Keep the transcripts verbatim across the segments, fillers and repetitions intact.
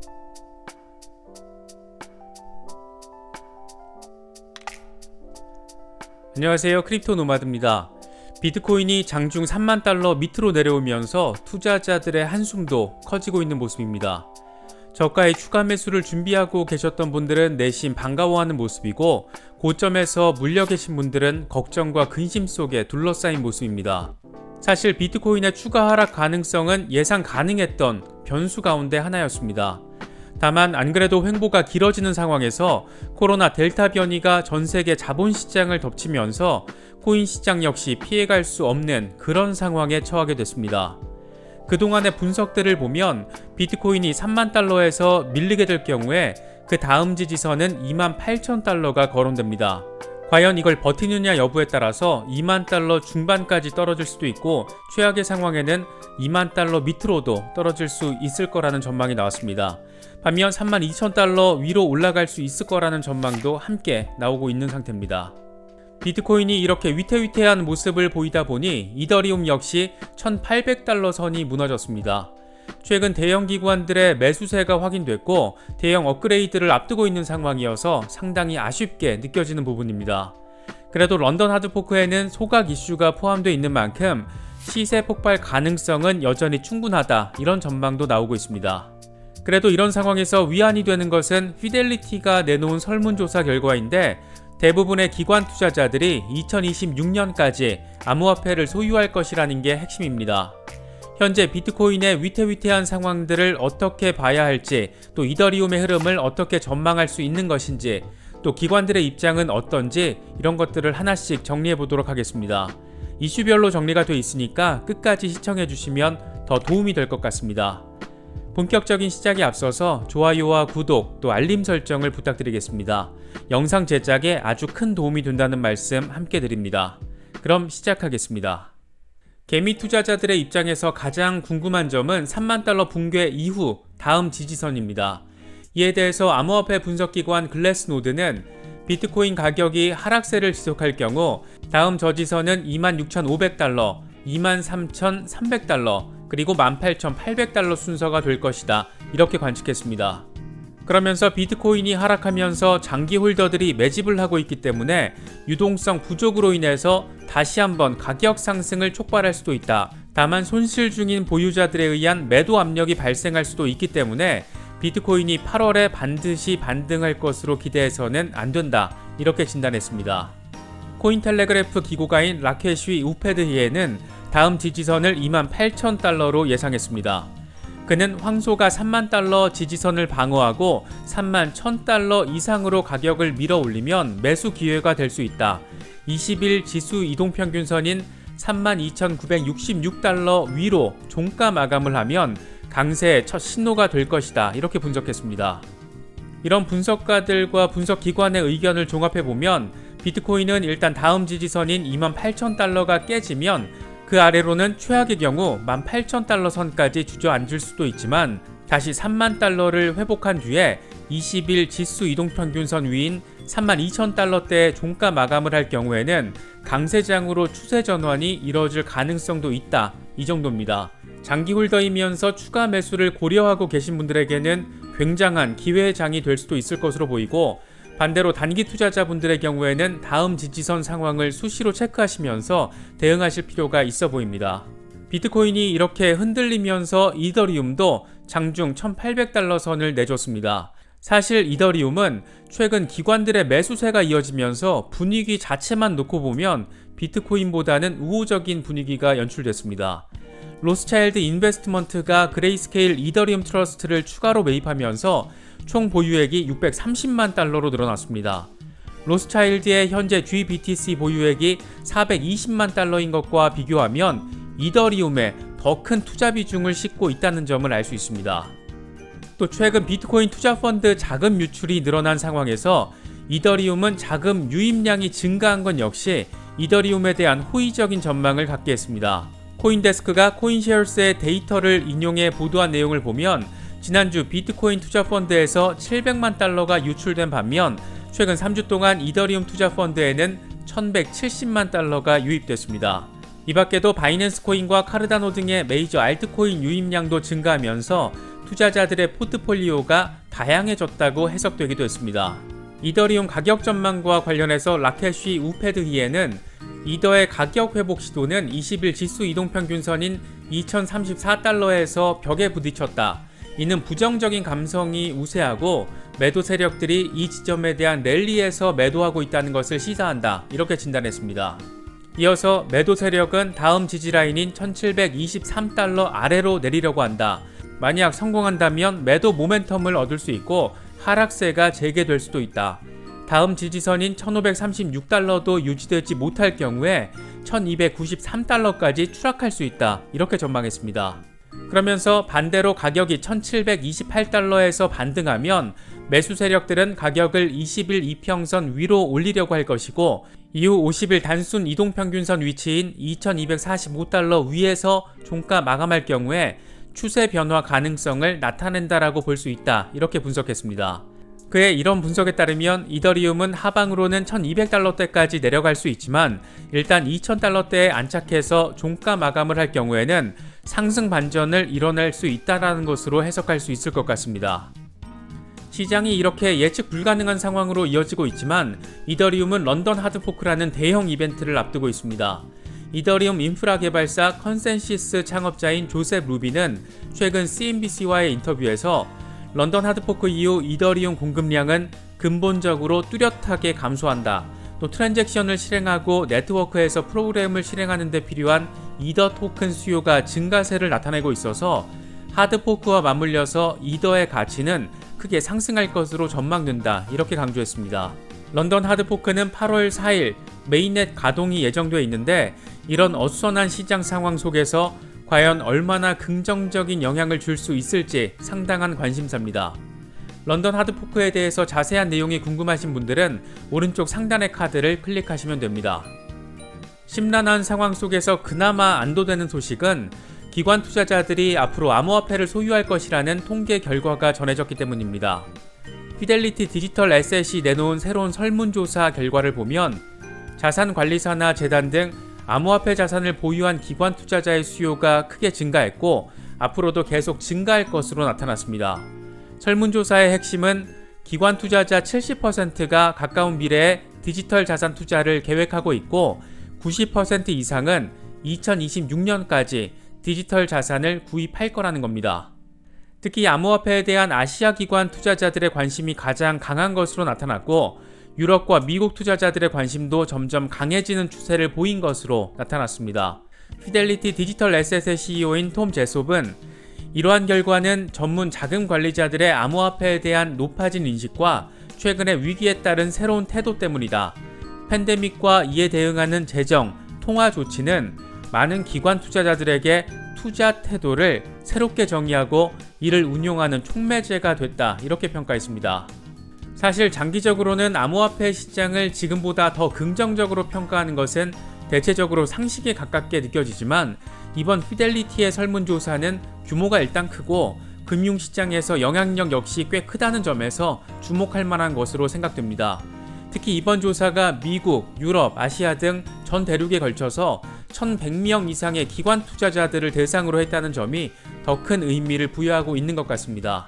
안녕하세요, 크립토 노마드입니다. 비트코인이 장중 삼만 달러 밑으로 내려오면서 투자자들의 한숨도 커지고 있는 모습입니다. 저가의 추가 매수를 준비하고 계셨던 분들은 내심 반가워하는 모습이고, 고점에서 물려 계신 분들은 걱정과 근심 속에 둘러싸인 모습입니다. 사실 비트코인의 추가 하락 가능성은 예상 가능했던 변수 가운데 하나였습니다. 다만 안 그래도 횡보가 길어지는 상황에서 코로나 델타 변이가 전세계 자본시장을 덮치면서 코인 시장 역시 피해갈 수 없는 그런 상황에 처하게 됐습니다. 그동안의 분석들을 보면 비트코인이 삼만 달러에서 밀리게 될 경우에 그 다음 지지선은 이만 팔천 달러가 거론됩니다. 과연 이걸 버티느냐 여부에 따라서 이만 달러 중반까지 떨어질 수도 있고, 최악의 상황에는 이만 달러 밑으로도 떨어질 수 있을 거라는 전망이 나왔습니다. 반면 삼만 이천 달러 위로 올라갈 수 있을 거라는 전망도 함께 나오고 있는 상태입니다. 비트코인이 이렇게 위태위태한 모습을 보이다 보니 이더리움 역시 천팔백 달러 선이 무너졌습니다. 최근 대형 기관들의 매수세가 확인됐고, 대형 업그레이드를 앞두고 있는 상황이어서 상당히 아쉽게 느껴지는 부분입니다. 그래도 런던 하드포크에는 소각 이슈가 포함되어 있는 만큼 시세 폭발 가능성은 여전히 충분하다, 이런 전망도 나오고 있습니다. 그래도 이런 상황에서 위안이 되는 것은 피델리티가 내놓은 설문조사 결과인데, 대부분의 기관 투자자들이 이천이십육 년까지 암호화폐를 소유할 것이라는 게 핵심입니다. 현재 비트코인의 위태위태한 상황들을 어떻게 봐야 할지, 또 이더리움의 흐름을 어떻게 전망할 수 있는 것인지, 또 기관들의 입장은 어떤지, 이런 것들을 하나씩 정리해 보도록 하겠습니다. 이슈별로 정리가 되어 있으니까 끝까지 시청해 주시면 더 도움이 될 것 같습니다. 본격적인 시작에 앞서서 좋아요와 구독, 또 알림 설정을 부탁드리겠습니다. 영상 제작에 아주 큰 도움이 된다는 말씀 함께 드립니다. 그럼 시작하겠습니다. 개미 투자자들의 입장에서 가장 궁금한 점은 삼만 달러 붕괴 이후 다음 지지선입니다. 이에 대해서 암호화폐 분석기관 글래스노드는 비트코인 가격이 하락세를 지속할 경우 다음 저지선은 이만 육천오백 달러, 이만 삼천삼백 달러, 그리고 만 팔천팔백 달러 순서가 될 것이다, 이렇게 관측했습니다. 그러면서 비트코인이 하락하면서 장기 홀더들이 매집을 하고 있기 때문에 유동성 부족으로 인해서 다시 한번 가격 상승을 촉발할 수도 있다. 다만 손실 중인 보유자들에 의한 매도 압력이 발생할 수도 있기 때문에 비트코인이 팔월에 반드시 반등할 것으로 기대해서는 안 된다, 이렇게 진단했습니다. 코인텔레그래프 기고가인 라케쉬 우페드히에는 다음 지지선을 이만 팔천 달러로 예상했습니다. 그는 황소가 삼만 달러 지지선을 방어하고 삼만 천 달러 이상으로 가격을 밀어 올리면 매수 기회가 될 수 있다. 이십 일 지수 이동평균선인 삼만 이천구백육십육 달러 위로 종가 마감을 하면 강세의 첫 신호가 될 것이다, 이렇게 분석했습니다. 이런 분석가들과 분석기관의 의견을 종합해보면 비트코인은 일단 다음 지지선인 이만 팔천 달러가 깨지면 그 아래로는 최악의 경우 만 팔천 달러 선까지 주저앉을 수도 있지만, 다시 삼만 달러를 회복한 뒤에 이십 일 지수 이동평균선 위인 삼만 이천 달러대에 종가 마감을 할 경우에는 강세장으로 추세 전환이 이뤄질 가능성도 있다, 이 정도입니다. 장기 홀더이면서 추가 매수를 고려하고 계신 분들에게는 굉장한 기회의 장이 될 수도 있을 것으로 보이고, 반대로 단기 투자자분들의 경우에는 다음 지지선 상황을 수시로 체크하시면서 대응하실 필요가 있어 보입니다. 비트코인이 이렇게 흔들리면서 이더리움도 장중 천팔백 달러 선을 내줬습니다. 사실 이더리움은 최근 기관들의 매수세가 이어지면서 분위기 자체만 놓고 보면 비트코인보다는 우호적인 분위기가 연출됐습니다. 로스차일드 인베스트먼트가 그레이스케일 이더리움 트러스트를 추가로 매입하면서 총 보유액이 육백삼십만 달러로 늘어났습니다. 로스차일드의 현재 지비티씨 보유액이 사백이십만 달러인 것과 비교하면 이더리움에 더 큰 투자 비중을 싣고 있다는 점을 알 수 있습니다. 또 최근 비트코인 투자펀드 자금 유출이 늘어난 상황에서 이더리움은 자금 유입량이 증가한 건 역시 이더리움에 대한 호의적인 전망을 갖게 했습니다. 코인데스크가 코인쉐어스의 데이터를 인용해 보도한 내용을 보면 지난주 비트코인 투자펀드에서 칠백만 달러가 유출된 반면 최근 삼 주 동안 이더리움 투자펀드에는 천백칠십만 달러가 유입됐습니다. 이 밖에도 바이낸스 코인과 카르다노 등의 메이저 알트코인 유입량도 증가하면서 투자자들의 포트폴리오가 다양해졌다고 해석되기도 했습니다. 이더리움 가격 전망과 관련해서 라켓쉬 우패드히에는 이더의 가격 회복 시도는 이십 일 지수 이동평균선인 이천삼십사 달러에서 벽에 부딪혔다. 이는 부정적인 감성이 우세하고 매도 세력들이 이 지점에 대한 랠리에서 매도하고 있다는 것을 시사한다. 이렇게 진단했습니다. 이어서 매도 세력은 다음 지지라인인 천칠백이십삼 달러 아래로 내리려고 한다. 만약 성공한다면 매도 모멘텀을 얻을 수 있고 하락세가 재개될 수도 있다. 다음 지지선인 천오백삼십육 달러도 유지되지 못할 경우에 천이백구십삼 달러까지 추락할 수 있다. 이렇게 전망했습니다. 그러면서 반대로 가격이 천칠백이십팔 달러에서 반등하면 매수 세력들은 가격을 이십 일 이평선 위로 올리려고 할 것이고 이후 오십 일 단순 이동평균선 위치인 이천이백사십오 달러 위에서 종가 마감할 경우에 추세 변화 가능성을 나타낸다라고 볼 수 있다. 이렇게 분석했습니다. 그의 이런 분석에 따르면 이더리움은 하방으로는 천이백 달러대까지 내려갈 수 있지만 일단 이천 달러대에 안착해서 종가 마감을 할 경우에는 상승 반전을 이뤄낼 수 있다는 것으로 해석할 수 있을 것 같습니다. 시장이 이렇게 예측 불가능한 상황으로 이어지고 있지만 이더리움은 런던 하드포크라는 대형 이벤트를 앞두고 있습니다. 이더리움 인프라 개발사 컨센시스 창업자인 조셉 루비는 최근 씨엔비씨와의 인터뷰에서 런던 하드포크 이후 이더리움 공급량은 근본적으로 뚜렷하게 감소한다. 또 트랜잭션을 실행하고 네트워크에서 프로그램을 실행하는 데 필요한 이더 토큰 수요가 증가세를 나타내고 있어서 하드포크와 맞물려서 이더의 가치는 크게 상승할 것으로 전망된다. 이렇게 강조했습니다. 런던 하드포크는 팔월 사일 메인넷 가동이 예정되어 있는데 이런 어수선한 시장 상황 속에서 과연 얼마나 긍정적인 영향을 줄 수 있을지 상당한 관심사입니다. 런던 하드포크에 대해서 자세한 내용이 궁금하신 분들은 오른쪽 상단의 카드를 클릭하시면 됩니다. 심란한 상황 속에서 그나마 안도되는 소식은 기관 투자자들이 앞으로 암호화폐를 소유할 것이라는 통계 결과가 전해졌기 때문입니다. 피델리티 디지털 에셋이 내놓은 새로운 설문조사 결과를 보면 자산관리사나 재단 등 암호화폐 자산을 보유한 기관 투자자의 수요가 크게 증가했고 앞으로도 계속 증가할 것으로 나타났습니다. 설문조사의 핵심은 기관 투자자 칠십 퍼센트가 가까운 미래에 디지털 자산 투자를 계획하고 있고 구십 퍼센트 이상은 이천이십육 년까지 디지털 자산을 구입할 거라는 겁니다. 특히 암호화폐에 대한 아시아 기관 투자자들의 관심이 가장 강한 것으로 나타났고 유럽과 미국 투자자들의 관심도 점점 강해지는 추세를 보인 것으로 나타났습니다. 피델리티 디지털 에셋의 씨이오인 톰 제솝은 이러한 결과는 전문 자금 관리자들의 암호화폐에 대한 높아진 인식과 최근의 위기에 따른 새로운 태도 때문이다. 팬데믹과 이에 대응하는 재정, 통화 조치는 많은 기관 투자자들에게 투자 태도를 새롭게 정의하고 이를 운용하는 촉매제가 됐다. 이렇게 평가했습니다. 사실 장기적으로는 암호화폐 시장을 지금보다 더 긍정적으로 평가하는 것은 대체적으로 상식에 가깝게 느껴지지만 이번 피델리티의 설문조사는 규모가 일단 크고 금융시장에서 영향력 역시 꽤 크다는 점에서 주목할 만한 것으로 생각됩니다. 특히 이번 조사가 미국, 유럽, 아시아 등 전 대륙에 걸쳐서 천백 명 이상의 기관 투자자들을 대상으로 했다는 점이 더 큰 의미를 부여하고 있는 것 같습니다.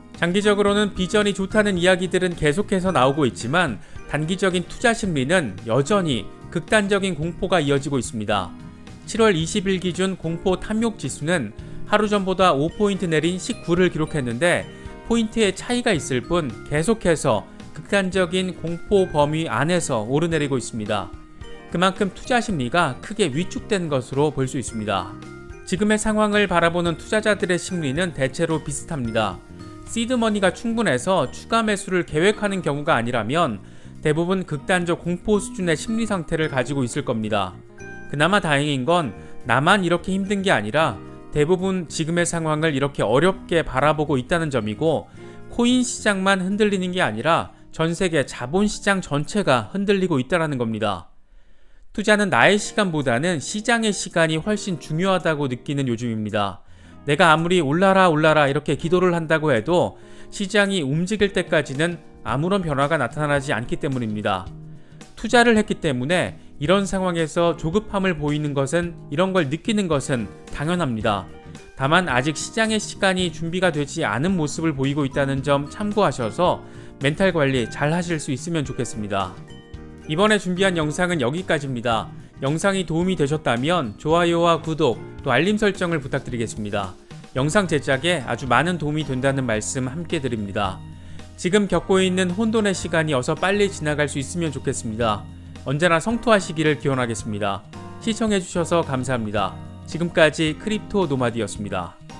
장기적으로는 비전이 좋다는 이야기들은 계속해서 나오고 있지만 단기적인 투자 심리는 여전히 극단적인 공포가 이어지고 있습니다. 칠월 이십일 기준 공포 탐욕 지수는 하루 전보다 오 포인트 내린 십구를 기록했는데 포인트의 차이가 있을 뿐 계속해서 극단적인 공포 범위 안에서 오르내리고 있습니다. 그만큼 투자 심리가 크게 위축된 것으로 볼 수 있습니다. 지금의 상황을 바라보는 투자자들의 심리는 대체로 비슷합니다. 시드머니가 충분해서 추가 매수를 계획하는 경우가 아니라면 대부분 극단적 공포 수준의 심리 상태를 가지고 있을 겁니다. 그나마 다행인 건 나만 이렇게 힘든 게 아니라 대부분 지금의 상황을 이렇게 어렵게 바라보고 있다는 점이고 코인 시장만 흔들리는 게 아니라 전 세계 자본시장 전체가 흔들리고 있다는 겁니다. 투자는 나의 시간보다는 시장의 시간이 훨씬 중요하다고 느끼는 요즘입니다. 내가 아무리 올라라 올라라 이렇게 기도를 한다고 해도 시장이 움직일 때까지는 아무런 변화가 나타나지 않기 때문입니다. 투자를 했기 때문에 이런 상황에서 조급함을 보이는 것은, 이런 걸 느끼는 것은 당연합니다. 다만 아직 시장의 시간이 준비가 되지 않은 모습을 보이고 있다는 점 참고하셔서 멘탈 관리 잘 하실 수 있으면 좋겠습니다. 이번에 준비한 영상은 여기까지입니다. 영상이 도움이 되셨다면 좋아요와 구독, 또 알림 설정을 부탁드리겠습니다. 영상 제작에 아주 많은 도움이 된다는 말씀 함께 드립니다. 지금 겪고 있는 혼돈의 시간이 어서 빨리 지나갈 수 있으면 좋겠습니다. 언제나 성투하시기를 기원하겠습니다. 시청해주셔서 감사합니다. 지금까지 크립토 노마드였습니다.